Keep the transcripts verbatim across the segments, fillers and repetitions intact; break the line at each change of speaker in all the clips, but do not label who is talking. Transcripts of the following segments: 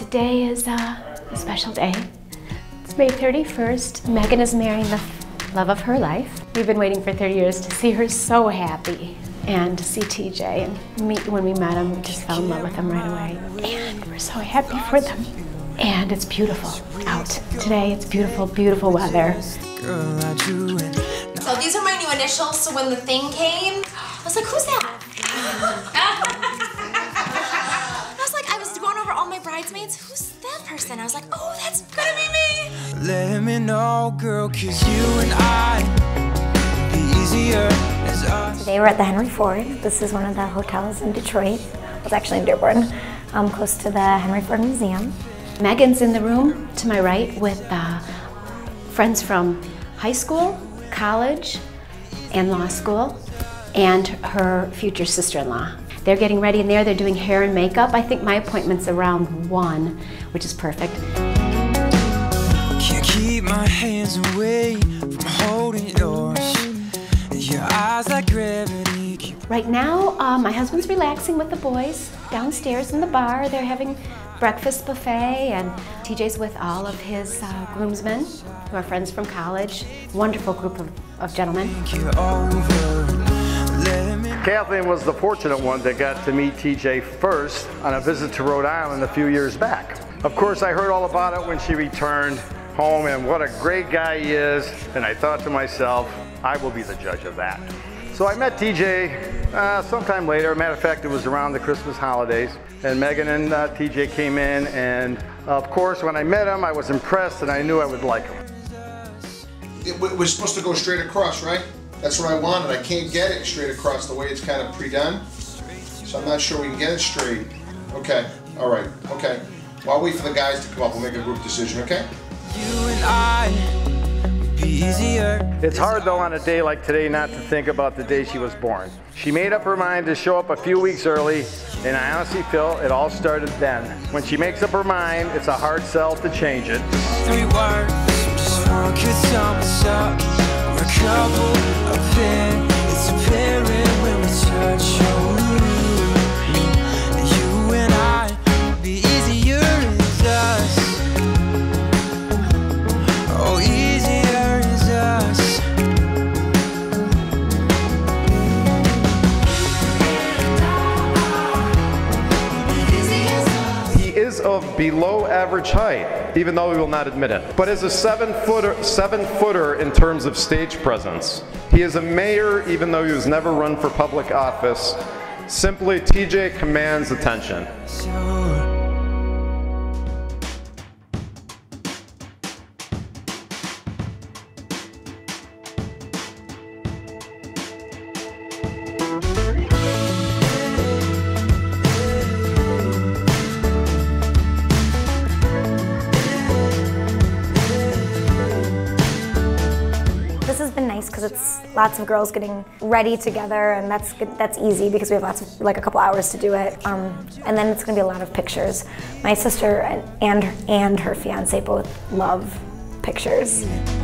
Today is uh, a special day. It's May thirty-first. Megan is marrying the love of her life. We've been waiting for thirty years to see her so happy and to see T J. And meet, when we met him, we just fell in love with him right away. And we're so happy for them. And it's beautiful out today. It's beautiful, beautiful weather.
So these are my new initials, so when the thing came, I was like, who's that? I was like, I was going over all my bridesmaids, who's that person? I was like, oh, that's gonna be me.
Let me know, girl, cause you and I be easier as us.
Today we're at the Henry Ford. This is one of the hotels in Detroit. It's actually in Dearborn, um, close to the Henry Ford Museum.
Megan's in the room to my right with uh, friends from high school, college, and law school, and her future sister-in-law. They're getting ready in there, they're doing hair and makeup. I think my appointment's around one, which is perfect.
Can't keep my hands away from holding yours. Your eyes like gravity.
Right now, uh, my husband's relaxing with the boys downstairs in the bar. They're having breakfast buffet, and T J's with all of his uh, groomsmen, who are friends from college. Wonderful group of, of gentlemen.
Kathleen was the fortunate one that got to meet T J first on a visit to Rhode Island a few years back. Of course, I heard all about it when she returned home, and what a great guy he is, and I thought to myself, I will be the judge of that. So I met T J uh, sometime later. Matter of fact, it was around the Christmas holidays, and Megan and uh, T J came in, and of course, when I met him, I was impressed, and I knew I would like him.
It, we're supposed to go straight across, right? That's what I wanted. I can't get it straight across the way it's kind of pre-done, so I'm not sure we can get it straight. Okay, all right, okay. Well, I'll wait for the guys to come up. We'll make a group decision, okay?
You and I would be easier.
It's hard though on a day like today not to think about the day she was born. She made up her mind to show up a few weeks early, and I honestly feel it all started then. When she makes up her mind, it's a hard sell to change it.
Three words, just one could sum us up. We're a couple of men. It's apparent when we touch you. You and I would be easier as us. Oh, easier as us.
He is of below average height, even though he will not admit it, but is a seven footer, seven footer in terms of stage presence. He is a mayor, even though he has never run for public office. Simply, T J commands attention.
This has been nice because it's lots of girls getting ready together, and that's good, that's easy because we have lots of, like a couple hours to do it. Um, and then it's going to be a lot of pictures. My sister and and, and her fiance both love pictures.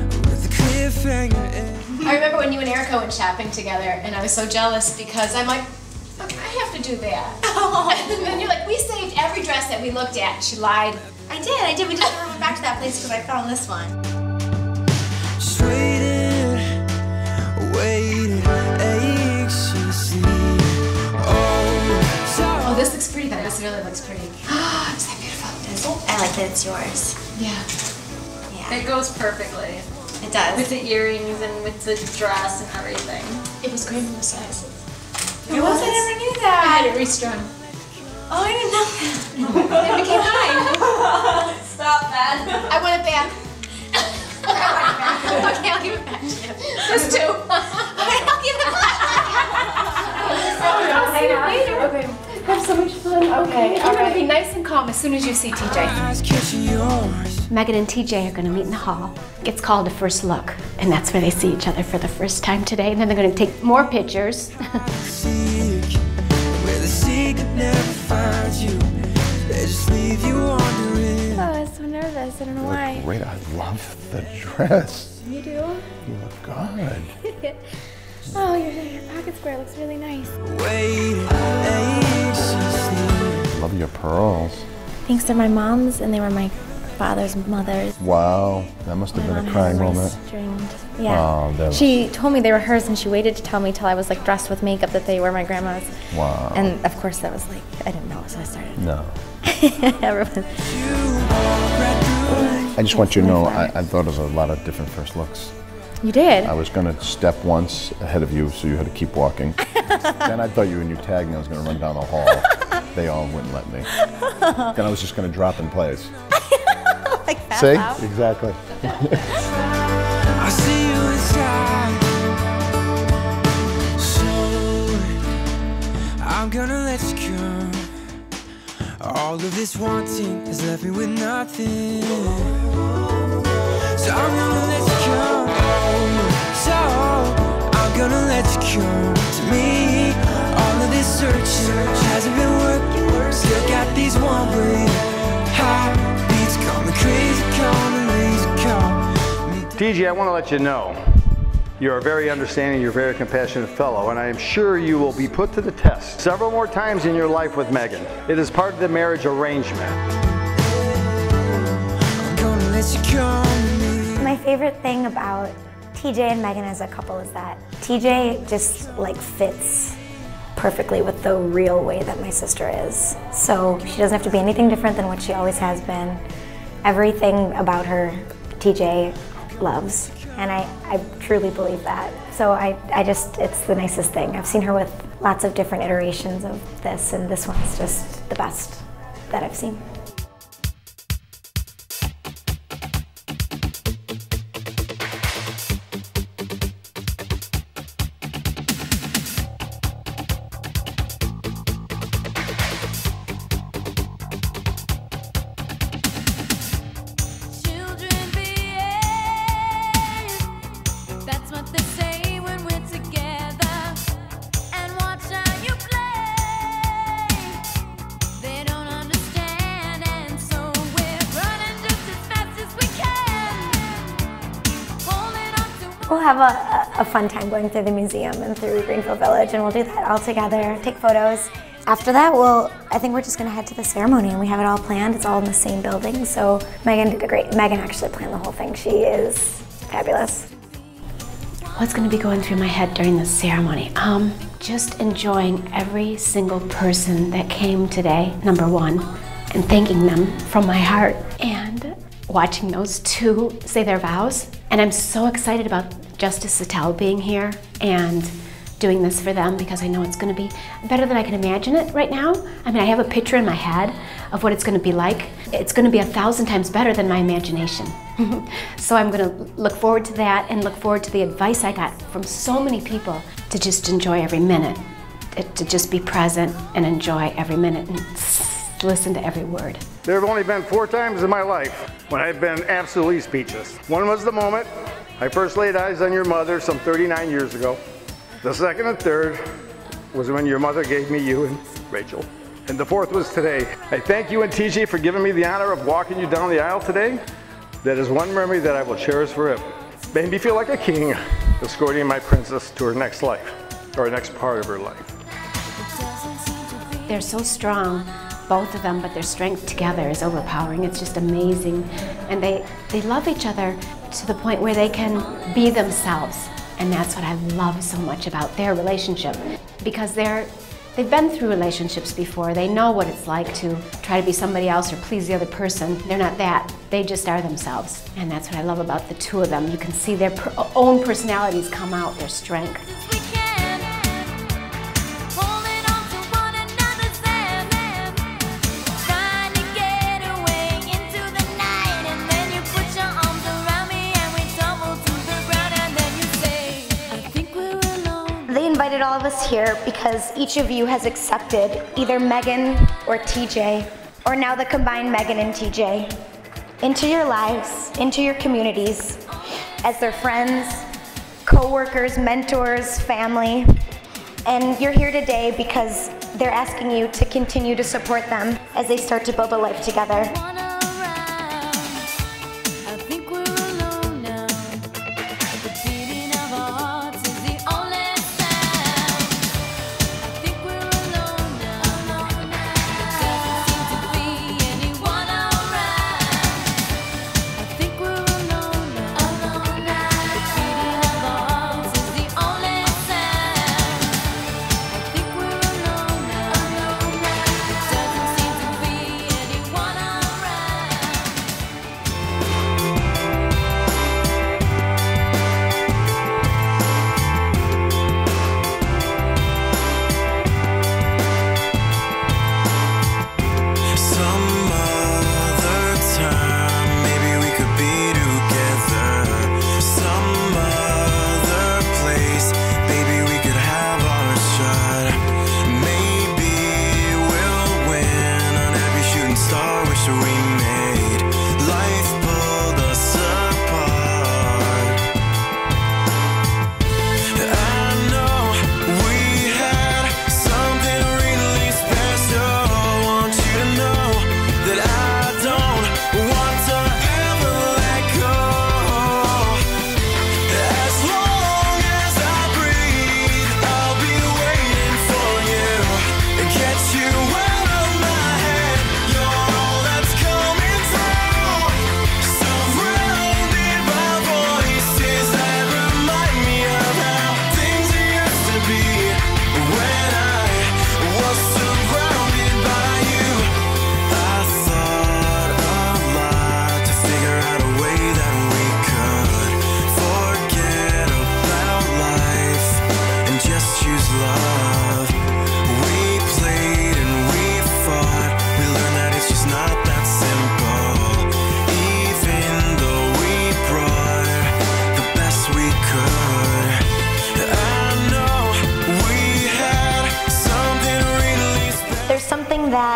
I remember when you and Erica went shopping together, and I was so jealous because I'm like, okay, I have to do that. Oh. And then you're like, we saved every dress that we looked at. She lied. I did, I did. We just never went back to that place because I found this one.
Just waiting, waiting, anxiously. Oh, so
Oh, this looks pretty though. This really looks pretty. Is that beautiful? Is it? I like that it's yours. Yeah. Yeah.
It goes perfectly.
It does.
With the earrings and with the dress and everything.
It was great in the sizes.
It was? I never knew that.
I had it restrung.
Oh, I didn't know that.
It became mine.
Stop that.
I want it back. Okay, I'll give it back to you. This too. Okay, I'll give it back.
I'll see you later. Okay. Have so much fun. Okay, you're gonna be nice and calm as soon as you see T J. Megan and T J are gonna meet in the hall. It's called a first look, and that's where they see each other for the first time today. And then they're gonna take more pictures.
Oh, I was so nervous. I don't know why.
Great, I love the dress.
You do?
You look good.
Oh, your, your pocket square looks really nice.
Love your pearls.
thinks they're my mom's, and they were my father's mother's.
Wow, that must have
My
been
mom
a crying
had them
moment.
restringed. Yeah.
Oh, that was-
She told me they were hers, and she waited to tell me till I was like dressed with makeup that they were my grandma's.
Wow.
And of course that was like, I didn't know, so I started.
No.
Everyone.
I just want you to know, I, I thought of a lot of different first looks.
You did?
I was gonna step once ahead of you, so you had to keep walking. Then I thought you and you tagged me, I was gonna run down the hall. They all wouldn't let me. Then I was just gonna drop in place.
Like that.
See?
Out?
Exactly.
I see you inside. So I'm gonna let you go. All of this wanting has left me with nothing. So I'm gonna let you go. So I'm gonna let you come to me. All of this searching hasn't been working. Still got these one-way heartbeats coming crazy, coming lazy, coming.
T J, I want to let you know, you're a very understanding, you're a very compassionate fellow, and I am sure you will be put to the test several more times in your life with Megan. It is part of the marriage arrangement.
I'm gonna let you come to me.
My favorite thing about T J and Megan as a couple is that T J just like fits perfectly with the real way that my sister is. So she doesn't have to be anything different than what she always has been. Everything about her, T J loves. And I, I truly believe that. So I, I just, it's the nicest thing. I've seen her with lots of different iterations of this, and this one's just the best that I've seen. We'll have a, a fun time going through the museum and through Greenfield Village, and we'll do that all together, take photos. After that, we'll, I think we're just gonna head to the ceremony, and we have it all planned. It's all in the same building, so Megan did a great, Megan actually planned the whole thing. She is fabulous.
What's going to be going through my head during the ceremony? Um, just enjoying every single person that came today, number one, and thanking them from my heart, and watching those two say their vows. And I'm so excited about Justice Sattel being here and doing this for them, because I know it's going to be better than I can imagine it right now. I mean, I have a picture in my head of what it's going to be like. It's going to be a thousand times better than my imagination. So I'm going to look forward to that, and look forward to the advice I got from so many people to just enjoy every minute, to just be present and enjoy every minute and listen to every word.
There have only been four times in my life when I've been absolutely speechless. One was the moment I first laid eyes on your mother some thirty-nine years ago. The second and third was when your mother gave me you and Rachel. And the fourth was today. I thank you and T J for giving me the honor of walking you down the aisle today. That is one memory that I will cherish forever. Made me feel like a king, escorting my princess to her next life, or her next part of her life.
They're so strong, both of them, but their strength together is overpowering. It's just amazing. And they, they love each other to the point where they can be themselves. And that's what I love so much about their relationship, because they're, they've been through relationships before. They know what it's like to try to be somebody else or please the other person. They're not that. They just are themselves. And that's what I love about the two of them. You can see their per own personalities come out, their strength.
They invited all of us here because each of you has accepted either Megan or T J, or now the combined Megan and T J, into your lives, into your communities, as their friends, co-workers, mentors, family. And you're here today because they're asking you to continue to support them as they start to build a life together.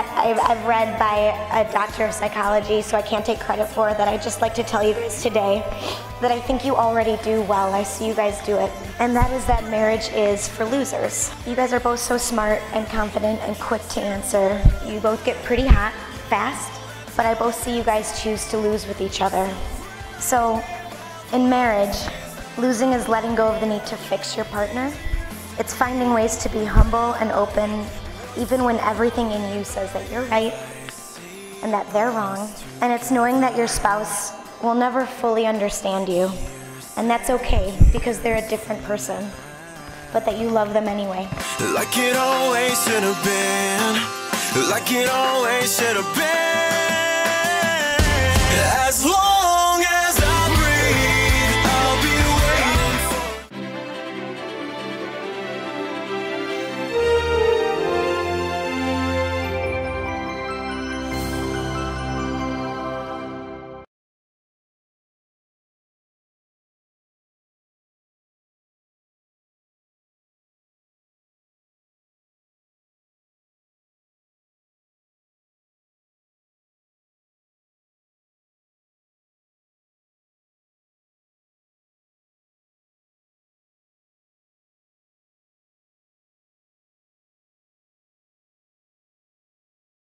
that I've, I've read by a doctor of psychology, so I can't take credit for, that I just like to tell you guys today, that I think you already do well. I see you guys do it. And that is that marriage is for losers. You guys are both so smart and confident and quick to answer. You both get pretty hot fast, but I both see you guys choose to lose with each other. So in marriage, losing is letting go of the need to fix your partner. It's finding ways to be humble and open, even when everything in you says that you're right and that they're wrong. And it's knowing that your spouse will never fully understand you, and that's okay because they're a different person, but that you love them anyway.
Like it always should have been, like it always should have been.